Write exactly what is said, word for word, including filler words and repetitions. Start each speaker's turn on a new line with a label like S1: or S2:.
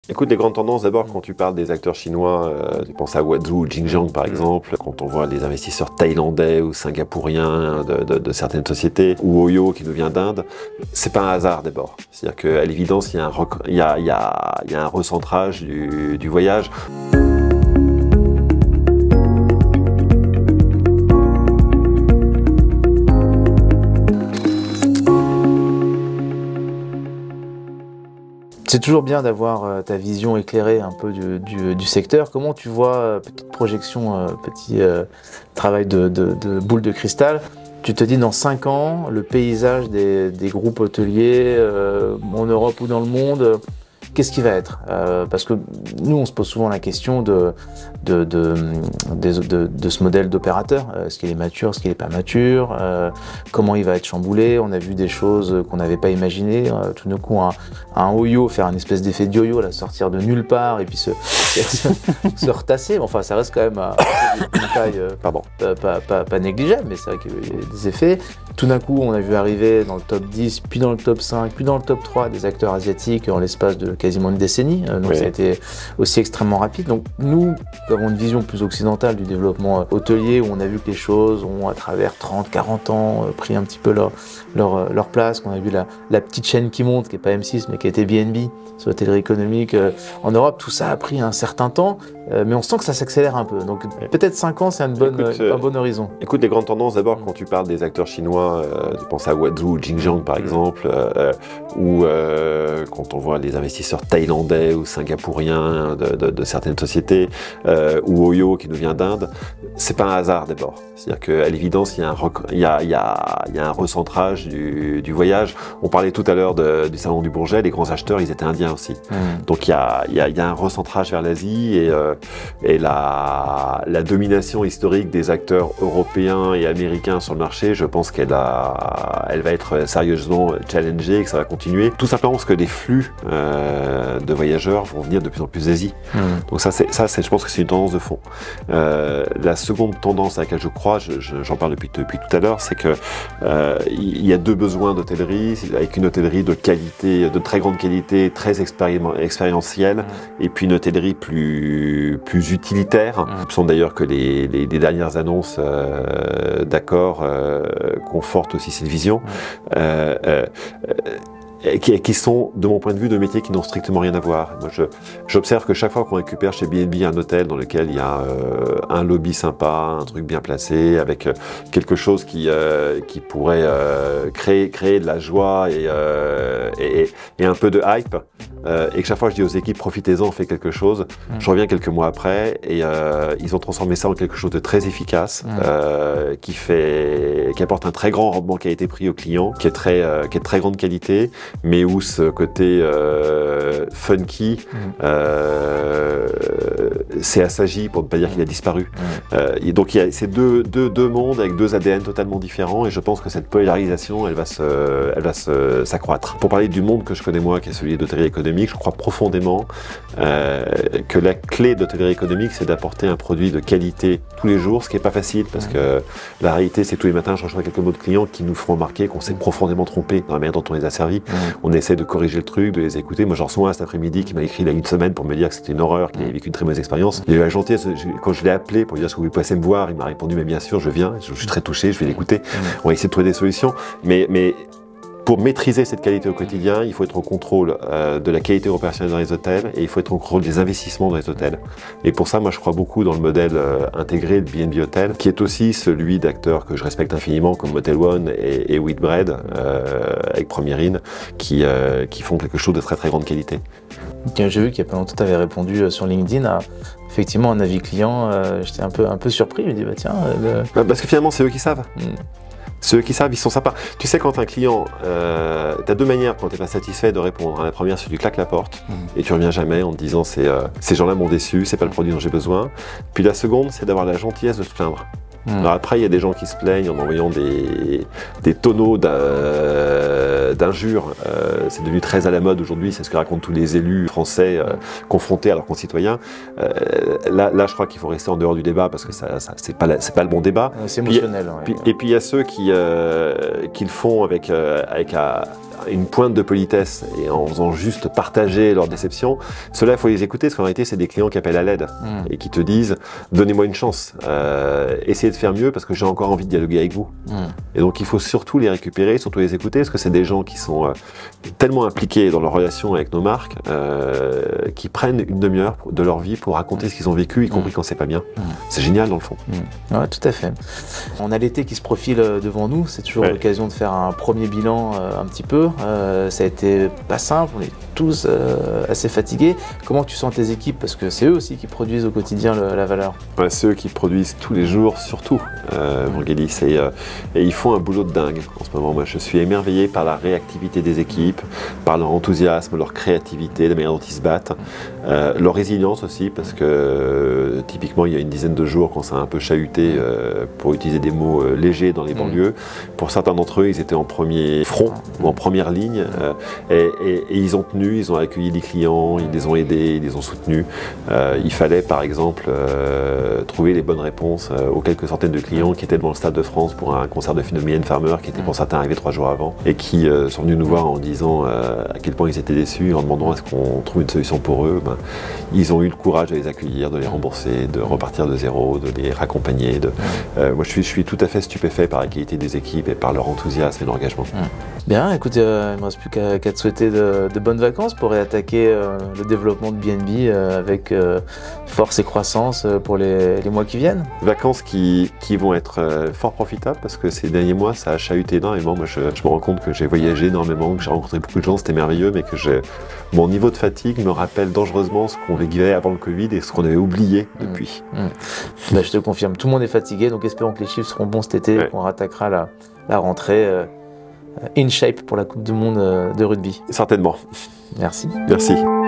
S1: Écoute, les grandes tendances, d'abord, quand tu parles des acteurs chinois, euh, tu penses à Huazhu ou Xinjiang, par exemple, quand on voit les investisseurs thaïlandais ou singapouriens de, de, de certaines sociétés, ou Oyo qui nous vient d'Inde, c'est pas un hasard d'abord. C'est-à-dire qu'à l'évidence, il y a un, il y a, il y a, il y a un recentrage du, du voyage.
S2: C'est toujours bien d'avoir euh, ta vision éclairée un peu du, du, du secteur. Comment tu vois, euh, petite projection, euh, petit euh, travail de, de, de boule de cristal, tu te dis dans cinq ans, le paysage des, des groupes hôteliers euh, en Europe ou dans le monde, qu'est-ce qui va être euh, Parce que nous, on se pose souvent la question de, de, de, de, de, de ce modèle d'opérateur. Est-ce qu'il est mature, est-ce qu'il n'est pas mature euh, Comment il va être chamboulé? On a vu des choses qu'on n'avait pas imaginées. Euh, tout d'un coup, un, un Oyo faire une espèce d'effet de yo-yo, là, sortir de nulle part et puis se, se, se retasser. Enfin, ça reste quand même à une taille euh, pardon, pas, pas, pas, pas négligeable, mais c'est vrai qu'il y a des effets. Tout d'un coup, on a vu arriver dans le top dix, puis dans le top cinq, puis dans le top trois des acteurs asiatiques en l'espace de quasiment une décennie. Donc oui. Ça a été aussi extrêmement rapide. Donc nous, nous avons une vision plus occidentale du développement hôtelier où on a vu que les choses ont, à travers trente, quarante ans, pris un petit peu leur, leur, leur place. Qu'on a vu la, la petite chaîne qui monte, qui n'est pas M six, mais qui était B N B, sur l'hôtellerie économique. En Europe, tout ça a pris un certain temps, mais on sent que ça s'accélère un peu. Donc peut-être cinq ans, c'est un, bonne, écoute, un bon horizon.
S1: Écoute, les grandes tendances, d'abord, quand tu parles des acteurs chinois, euh, tu penses à Huazhu ou Xinjiang, par exemple, euh, ou euh, quand on voit les investisseurs thaïlandais ou singapouriens de, de, de certaines sociétés, euh, ou Oyo qui nous vient d'Inde, c'est pas un hasard d'abord. C'est-à-dire qu'à l'évidence, il y a un, il y a, il y a, il y a un recentrage du, du voyage. On parlait tout à l'heure du Salon du Bourget, les grands acheteurs, ils étaient indiens aussi. Mmh. Donc il y, a, il, y a, il y a un recentrage vers l'Asie et, euh, et la, la domination historique des acteurs européens et américains sur le marché, je pense qu'elle a, elle va être sérieusement challengée et que ça va continuer. Tout simplement parce que les flux euh, de voyageurs vont venir de plus en plus d'Asie. Mmh. Donc ça, ça je pense que c'est une tendance de fond. Euh, la seconde tendance à laquelle je crois, j'en je, je, parle depuis, depuis tout à l'heure, c'est que euh, il y a deux besoins d'hôtellerie, avec une hôtellerie de qualité, de très grande qualité, très expérientielle, mmh. et puis une hôtellerie plus, plus utilitaire. Mmh. Ce sont d'ailleurs que les, les, les dernières annonces euh, d'accords euh, confortent aussi cette vision. Mmh. Euh, euh, Qui, qui sont, de mon point de vue, de métiers qui n'ont strictement rien à voir. Moi, je, j'observe que chaque fois qu'on récupère chez B N B un hôtel dans lequel il y a euh, un lobby sympa, un truc bien placé, avec euh, quelque chose qui, euh, qui pourrait euh, créer, créer de la joie et, euh, et, et un peu de hype, euh, et que chaque fois je dis aux équipes, profitez-en, on fait quelque chose, mmh. je reviens quelques mois après, et euh, ils ont transformé ça en quelque chose de très efficace, mmh. euh, qui fait, qui apporte un très grand rendement qualité-prix au client, qui est très, euh, qui est de très grande qualité, mais où ce côté euh, funky mmh. euh, s'est assagi, pour ne pas dire qu'il a disparu. Mmh. Euh, et donc il y a ces deux, deux, deux mondes avec deux A D N totalement différents, et je pense que cette polarisation, elle va se, elle va se, s'accroître. Pour parler du monde que je connais moi, qui est celui d'hôtellerie économique, je crois profondément euh, que la clé d'hôtellerie économique, c'est d'apporter un produit de qualité tous les jours, ce qui n'est pas facile, parce mmh. que la réalité, c'est que tous les matins, je reçois quelques mots de clients qui nous feront remarquer qu'on s'est profondément trompé dans la manière dont on les a servis. Mmh. On essaie de corriger le truc, de les écouter. Moi, j'en reçois un cet après-midi qui m'a écrit il y a une semaine pour me dire que c'était une horreur, qu'il avait vécu une très mauvaise expérience. Il a eu la gentillesse, quand je l'ai appelé pour lui dire est-ce que vous passez me voir, il m'a répondu mais bien sûr, je viens, je suis très touché, je vais l'écouter. Mmh. On va essayer de trouver des solutions. Mais, mais pour maîtriser cette qualité au quotidien, il faut être au contrôle euh, de la qualité opérationnelle dans les hôtels et il faut être au contrôle des investissements dans les hôtels. Et pour ça, moi, je crois beaucoup dans le modèle euh, intégré de B N B Hotel, qui est aussi celui d'acteurs que je respecte infiniment comme Motel One et, et Whitbread, euh, avec Premier Inn, qui, euh, qui font quelque chose de très très grande qualité.
S2: J'ai vu qu'il y a pas longtemps, tu avais répondu sur LinkedIn à effectivement un avis client. Euh, J'étais un peu, un peu surpris, je me dis bah tiens. Euh,
S1: bah, parce que finalement, c'est eux qui savent. Mm. Ceux qui savent, ils sont sympas. Tu sais, quand un client, euh, t'as deux manières quand t'es pas satisfait de répondre. La première, c'est que tu claques la porte mmh. et tu reviens jamais en te disant c'est euh, ces gens-là m'ont déçu, c'est pas le produit dont j'ai besoin. Puis la seconde, c'est d'avoir la gentillesse de te plaindre. Mmh. Alors après, il y a des gens qui se plaignent en envoyant des, des tonneaux d'injures. Euh, c'est devenu très à la mode aujourd'hui, c'est ce que racontent tous les élus français euh, confrontés à leurs concitoyens. Euh, là, là, je crois qu'il faut rester en dehors du débat parce que ça, ça, c'est pas, la, c'est pas le bon débat.
S2: C'est émotionnel.
S1: Puis, ouais. puis, et puis il y a ceux qui, euh, qui le font avec, euh, avec à, une pointe de politesse et en faisant juste partager leur déception, ceux-là, il faut les écouter, parce qu'en réalité, c'est des clients qui appellent à l'aide mmh. et qui te disent « donnez-moi une chance, euh, essayez de faire mieux parce que j'ai encore envie de dialoguer avec vous mmh. ». Et donc, il faut surtout les récupérer, surtout les écouter, parce que c'est des gens qui sont euh, tellement impliqués dans leur relation avec nos marques, euh, qui prennent une demi-heure de leur vie pour raconter mmh. ce qu'ils ont vécu, y compris mmh. quand c'est pas bien. Mmh. C'est génial, dans le fond.
S2: Mmh. Ouais, tout à fait. On a l'été qui se profile devant nous, c'est toujours ouais. l'occasion de faire un premier bilan euh, un petit peu. Euh, ça a été pas simple, on est tous euh, assez fatigués. Comment tu sens tes équipes? Parce que c'est eux aussi qui produisent au quotidien le, la valeur.
S1: Ouais, c'est eux qui produisent tous les jours, surtout, euh, mmh. Vangelis. Et, euh, et ils font un boulot de dingue en ce moment. Moi, je suis émerveillé par la réactivité des équipes, par leur enthousiasme, leur créativité, la manière dont ils se battent, euh, leur résilience aussi, parce que euh, typiquement, il y a une dizaine de jours, quand ça a un peu chahuté, euh, pour utiliser des mots euh, légers dans les banlieues, pour certains d'entre eux, ils étaient en premier front ou en première ligne, euh, et, et, et ils ont tenu, ils ont accueilli des clients, ils les ont aidés, ils les ont soutenus. Euh, il fallait par exemple euh, trouver les bonnes réponses euh, aux quelques centaines de clients qui étaient devant le Stade de France pour un concert de film de Mylène Farmer, qui était pour certains arrivé trois jours avant, et qui euh, sont venus nous voir en disant euh, à quel point ils étaient déçus, en demandant est-ce qu'on trouve une solution pour eux. Ben, ils ont eu le courage de les accueillir, de les rembourser, de repartir de zéro, de les raccompagner. De... Euh, moi je suis, je suis tout à fait stupéfait par la qualité des équipes et par leur enthousiasme et leur engagement.
S2: Bien, écoute, euh, il ne me reste plus qu'à qu'à te souhaiter de, de bonnes vacances pour réattaquer euh, le développement de B N B euh, avec euh, force et croissance euh, pour les, les mois qui viennent.
S1: Vacances qui, qui vont être euh, fort profitables parce que ces derniers mois, ça a chahuté énormément. Moi, je, je me rends compte que j'ai voyagé énormément, que j'ai rencontré beaucoup de gens, c'était merveilleux, mais que j'ai, mon niveau de fatigue me rappelle dangereusement ce qu'on vivait avant le Covid et ce qu'on avait oublié depuis.
S2: Mmh. Mmh. Ben, je te confirme, tout le monde est fatigué, donc espérons que les chiffres seront bons cet été ouais. et qu'on rattaquera la, la rentrée. Euh, in shape pour la Coupe du Monde de rugby.
S1: Certainement.
S2: Merci.
S1: Merci.